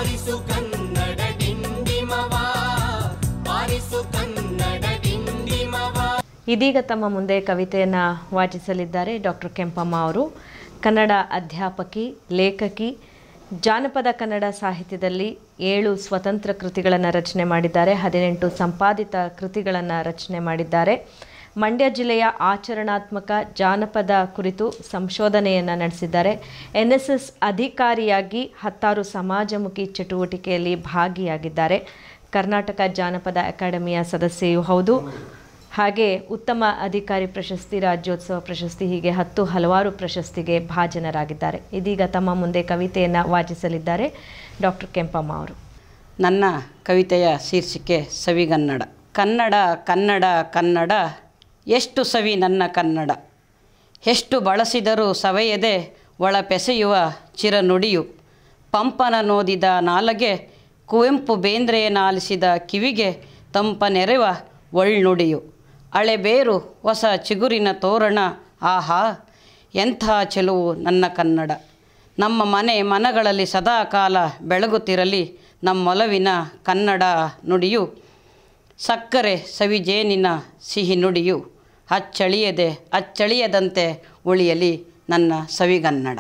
ಬಾರಿಸು ಕನ್ನಡ ಡಿಂಡಿಮವ ಬಾರಿಸು ಕನ್ನಡ ಡಿಂಡಿಮವ. ಇದೀಗ ತಮ್ಮ ಮುಂದೆ ಕವಿತೆಯನ್ನು ವಾಚಿಸಲಿದ್ದಾರೆ ಡಾಕ್ಟರ್ ಕೆಂಪಮ್ಮ ಅವರು. ಕನ್ನಡ ಅಧ್ಯಾಪಕಿ, ಲೇಖಕಿ, ಜಾನಪದ ಕನ್ನಡ ಸಾಹಿತ್ಯದಲ್ಲಿ 7 ಸ್ವತಂತ್ರ ಕೃತಿಗಳನ್ನು ರಚನೆ ಮಾಡಿದ್ದಾರೆ, 18 ಸಂಪಾದಿತ ಕೃತಿಗಳನ್ನು ರಚನೆ ಮಾಡಿದ್ದಾರೆ. ಮಂಡ್ಯ ಜಿಲ್ಲೆಯ ಆಚರಣಾತ್ಮಕ ಜಾನಪದ ಕುರಿತು ಸಂಶೋಧನೆಯನ್ನು ನಡೆಸಿದ್ದಾರೆ. NSS ಅಧಿಕಾರಿಯಾಗಿ 16 ಸಮಾಜಮುಖಿ ಚಟುವಟಿಕೆಯಲ್ಲಿ ಭಾಗಿಯಾಗಿದ್ದಾರೆ. ಕರ್ನಾಟಕ ಜಾನಪದ ಅಕಾಡೆಮಿಯ ಸದಸ್ಯೆಯೂ ಹೌದು. ಹಾಗೆ ಉತ್ತಮ ಅಧಿಕಾರಿ ಪ್ರಶಸ್ತಿ, ರಾಜ್ಯೋತ್ಸವ ಪ್ರಶಸ್ತಿ, ಹೀಗೆ ಹಲವಾರು ಪ್ರಶಸ್ತಿಗೆ ಭಾಜನರಾಗಿದ್ದಾರೆ. ಇದೀಗ ತಮ್ಮ ಮುಂದೆ ಕವಿತೆಯನ್ನು ವಾಚಿಸಲಿದ್ದಾರೆ ಡಾಕ್ಟರ್ ಕೆಂಪಮ್ಮ ಅವರು. ನನ್ನ ಕವಿತೆಯ ಶೀರ್ಷಿಕೆ ಸವಿಗನ್ನಡ. ಕನ್ನಡ ಕನ್ನಡ ಕನ್ನಡ ಎಷ್ಟು ಸವಿ ನನ್ನ ಕನ್ನಡ, ಎಷ್ಟು ಬಳಸಿದರೂ ಸವೆಯದೆ ಒಳಪೆಸೆಯುವ ಚಿರನುಡಿಯು. ಪಂಪನ ನೋದಿದ ನಾಲಗೆ, ಕುವೆಂಪು ಬೇಂದ್ರೆಯನಾಲಿಸಿದ ಕಿವಿಗೆ ತಂಪ ನೆರೆವ ಒಳ್ನುಡಿಯು. ಹಳೆಬೇರು ಹೊಸ ಚಿಗುರಿನ ತೋರಣ, ಆಹಾ ಎಂಥ ಚೆಲುವು ನನ್ನ ಕನ್ನಡ. ನಮ್ಮ ಮನಗಳಲ್ಲಿ ಸದಾ ಕಾಲ ಬೆಳಗುತ್ತಿರಲಿ ನಮ್ಮೊಲವಿನ ಕನ್ನಡ ನುಡಿಯು. ಸಕ್ಕರೆ ಸವಿಜೇನಿನ ಸಿಹಿ ನುಡಿಯು, ಅಚ್ಚಳಿಯದಂತೆ ಉಳಿಯಲಿ ನನ್ನ ಸವಿಗನ್ನಡ.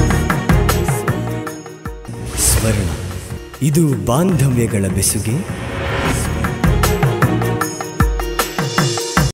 ಸ್ವರ್ಣ, ಇದು ಬಾಂಧವ್ಯಗಳ ಬೆಸುಗೆ,